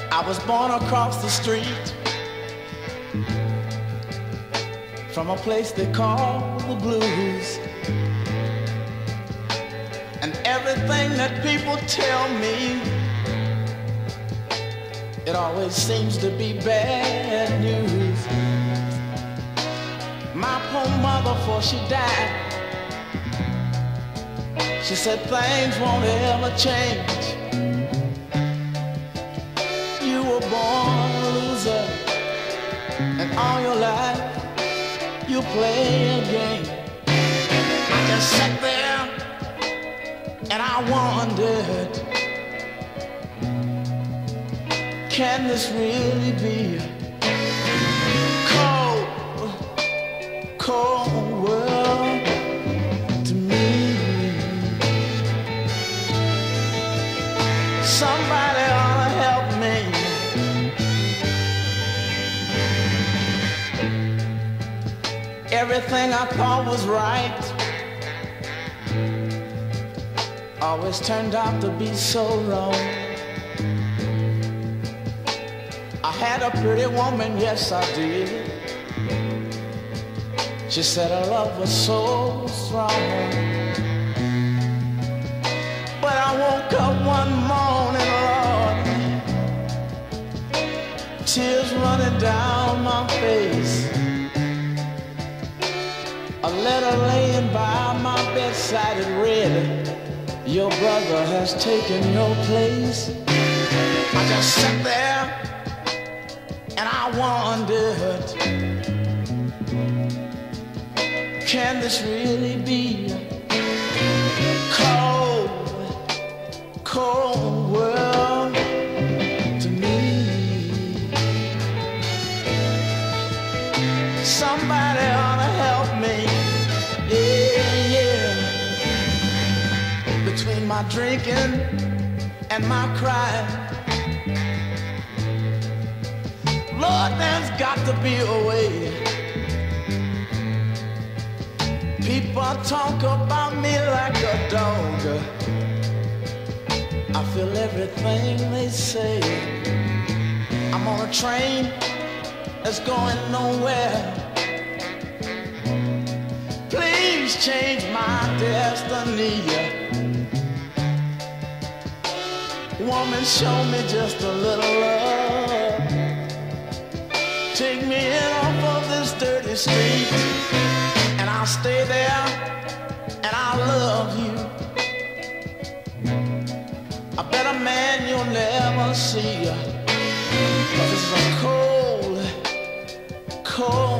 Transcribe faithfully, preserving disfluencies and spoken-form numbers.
I was born across the street from a place they call the Blues. And everything that people tell me, it always seems to be bad news. My poor mother, before she died, she said things won't ever change. You were born a loser, and all your life you play a game. I just sat there and I wondered, can this really be a cold, cold world to me? Somebody ought to help me. Everything I thought was right always turned out to be so wrong. I had a pretty woman, yes I did. She said her love was so strong. But I woke up one morning, Lord, tears running down my face. A letter laying by my bedside, it read, your brother has taken your place. I just sat there and I wondered, can this really be a cold, cold world to me? Somebody ought to help me, yeah, yeah. Between my drinking and my crying, Lord, there's got to be a way. People talk about me like a dog. I feel everything they say. I'm on a train that's going nowhere. Please change my destiny. Woman, show me just a little love. Take me in off of this dirty street, and I'll stay there and I'll love you. A better man you'll never see, 'cause it's a cold, cold